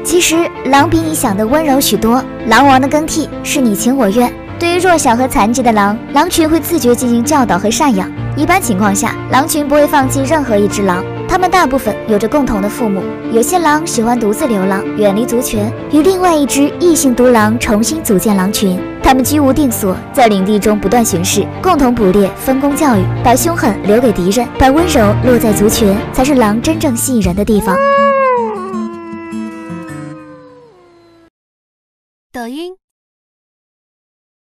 其实狼比你想的温柔许多，狼王的更替是你情我愿。对于弱小和残疾的狼，狼群会自觉进行教导和赡养。一般情况下，狼群不会放弃任何一只狼，它们大部分有着共同的父母。有些狼喜欢独自流浪，远离族群，与另外一只异性独狼重新组建狼群。它们居无定所，在领地中不断巡视，共同捕猎，分工教育，把凶狠留给敌人，把温柔落在族群，才是狼真正吸引人的地方。 抖音。